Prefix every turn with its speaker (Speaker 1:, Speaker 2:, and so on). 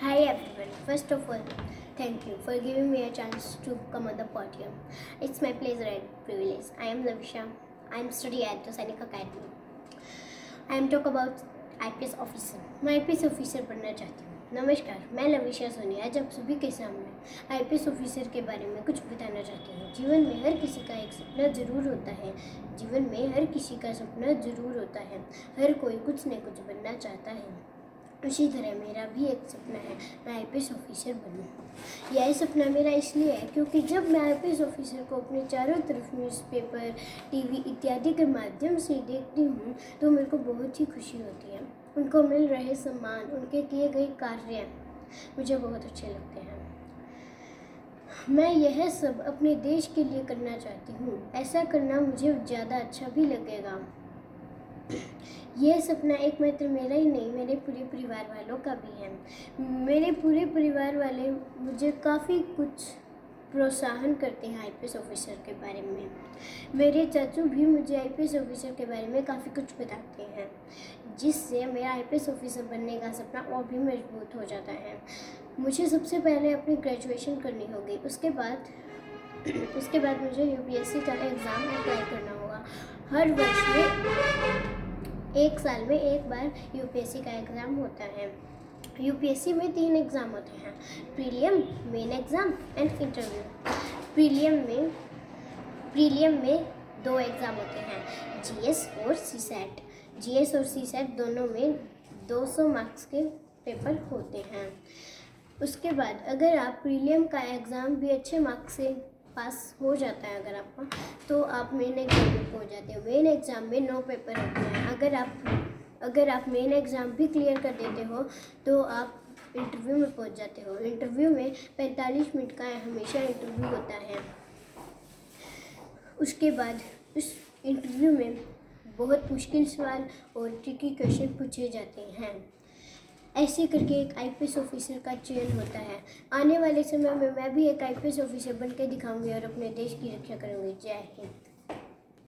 Speaker 1: Hi everyone. First of all, thank you for giving me a chance to come on the podium. It's my pleasure and privilege. I am Lavisha. I am studying at the Sainik Academy. I am talk about IPS officer. मैं IPS officer बनना चाहती हूँ। नमस्कार, मैं लविशा सोनी आज आप सभी के सामने IPS ऑफिसर के बारे में कुछ बताना चाहती हूँ। जीवन में हर किसी का एक सपना ज़रूर होता है। जीवन में हर किसी का सपना ज़रूर होता है। हर कोई कुछ न कुछ बनना चाहता है। उसी तरह मेरा भी एक सपना है, मैं IPS ऑफिसर बनूँ। यह सपना मेरा इसलिए है क्योंकि जब मैं IPS ऑफिसर को अपने चारों तरफ न्यूज़पेपर, टीवी इत्यादि के माध्यम से देखती हूँ तो मेरे को बहुत ही खुशी होती है। उनको मिल रहे सम्मान, उनके किए गए कार्य मुझे बहुत अच्छे लगते हैं। मैं यह सब अपने देश के लिए करना चाहती हूँ। ऐसा करना मुझे ज़्यादा अच्छा भी लगेगा। यह सपना एक मात्र मेरा ही नहीं, मेरे पूरे परिवार वालों का भी है। मेरे पूरे परिवार वाले मुझे काफ़ी कुछ प्रोत्साहन करते हैं IPS ऑफिसर के बारे में। मेरे चाचू भी मुझे IPS ऑफिसर के बारे में काफ़ी कुछ बताते हैं, जिससे मेरा IPS ऑफिसर बनने का सपना और भी मजबूत हो जाता है। मुझे सबसे पहले अपनी ग्रेजुएशन करनी होगी, उसके बाद मुझे UPSC का एग्ज़ाम अप्लाई करना होगा। हर वर्ष में एक साल में एक बार UPSC का एग्ज़ाम होता है। UPSC में 3 एग्ज़ाम होते हैं, prelim, main exam and interview. Prelim में 2 एग्ज़ाम होते हैं, GS और CSAT। GS और CSAT दोनों में 200 मार्क्स के पेपर होते हैं। उसके बाद अगर आप प्रीलियम का एग्ज़ाम भी अच्छे मार्क्स से पास हो जाता है अगर आपका, तो आप मेन एग्ज़ाम में पहुंच जाते हो। मेन एग्ज़ाम में 9 पेपर होते हैं। अगर आप मेन एग्ज़ाम भी क्लियर कर देते हो तो आप इंटरव्यू में पहुंच जाते हो। इंटरव्यू में 45 मिनट का हमेशा इंटरव्यू होता है। उसके बाद उस इंटरव्यू में बहुत मुश्किल सवाल और ट्रिकी क्वेश्चन पूछे जाते हैं। ऐसे करके एक IPS ऑफिसर का चयन होता है। आने वाले समय में मैं भी एक IPS ऑफिसर बन के दिखाऊंगी और अपने देश की रक्षा करूंगी। जय हिंद।